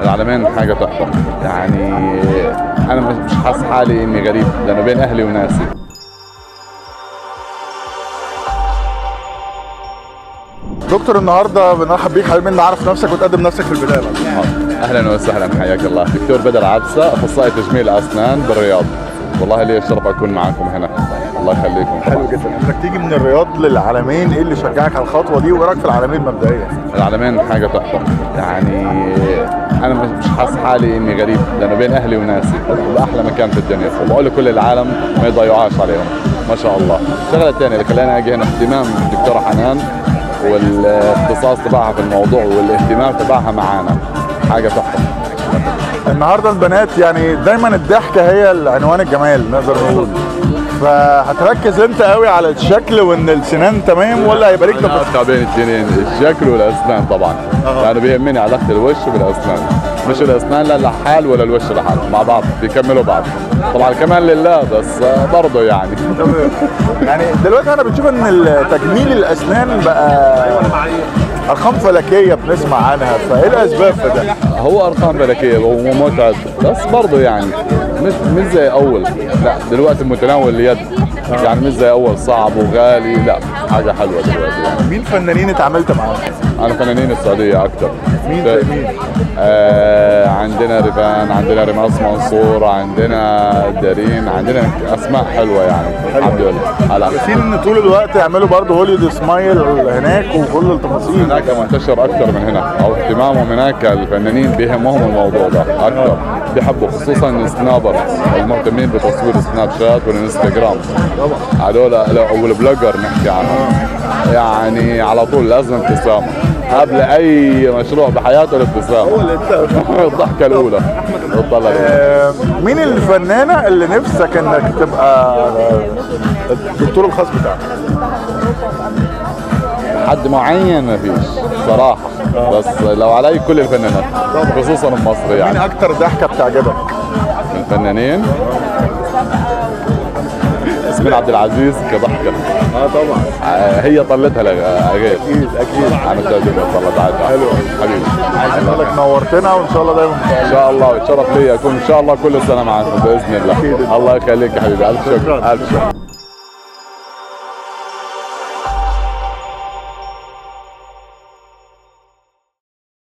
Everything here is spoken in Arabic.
العلمين حاجة تحفة يعني. أنا مش حاسس حالي إني غريب لأنه بين أهلي وناسي. دكتور النهارده بنرحب بيك حبيبي، نعرف نفسك وتقدم نفسك في البدايه بقى. أهلا وسهلا، حياك الله. دكتور بدر عبسة، أخصائي تجميل أسنان بالرياض. والله لي الشرف أكون معاكم هنا، الله يخليكم. حلو جدا انك تيجي من الرياض للعلمين، ايه اللي شجعك على الخطوه دي وايه رايك في العلمين مبدئيا؟ العلمين حاجة تحفة يعني. أنا مش حاسس حالي إني غريب لأنه بين أهلي وناسي، بأحلى مكان في الدنيا، وبقول لكل العالم ما يضيعوهاش عليهم ما شاء الله. الشغلة الثانية اللي خلاني أجي هنا اهتمام الدكتورة حنان والاختصاص تبعها في الموضوع والاهتمام تبعها معانا، حاجة تحفة. النهارده البنات يعني دايما الضحكه هي عنوان الجمال نقدر نقول، فهتركز انت قوي على الشكل وان السنان تمام ولا هيبقى ليك تفاصيل بين الاثنين؟ الشكل والاسنان طبعا، لانه بيهمني علاقه الوش بالاسنان، مش الاسنان لا لحال ولا الوش لحال، مع بعض بيكملوا بعض طبعا، كمان لله بس برضه يعني. يعني دلوقتي انا بنشوف ان تجميل الاسنان بقى ارقام فلكيه بنسمع عنها، فايه الاسباب في ده؟ هو ارقام فلكيه ومتعب بس برضه يعني مش زي اول، لا دلوقتي متناول اليد يعني، مش زي اول صعب وغالي، لا حاجه حلوه دلوقتي يعني. مين فنانين اتعاملت معاهم؟ انا فنانين السعوديه اكثر. مين زي مين؟ عندنا ريفان، عندنا ريماس منصور، عندنا دارين، عندنا اسماء حلوه يعني الحمد لله. عارفين ان طول الوقت يعملوا برضه هوليود سمايل هناك وكل التفاصيل هناك منتشر اكثر من هنا، او اهتمامهم هناك الفنانين بيهمهم الموضوع ده اكثر، بيحبوا خصوصا السنابر المهتمين بتصوير سناب شات والانستغرام طبعا، هذول والبلوجر نحكي عنهم يعني على طول لازم ابتسامه قبل اي مشروع بحياته، الابتسامه الضحكه الاولى. مين الفنانه اللي نفسك انك تبقى الدكتور الخاص بتاعك؟ حد معين ما فيش صراحه، بس لو علي كل الفنانات خصوصا مصر يعني. مين اكتر ضحكه بتعجبك؟ من الفنانين ياسمين عبد العزيز كضحكه. طبعا. هي طلتها غير. اكيد انا تعجبني طلت عادي. حلو حبيبي، عايز اقول لك نورتنا وان شاء الله دايما ان شاء الله، والشرف لي اكون ان شاء الله كل سنه معكم باذن الله. الله يخليك يا حبيبي، الف شكر الف شكر.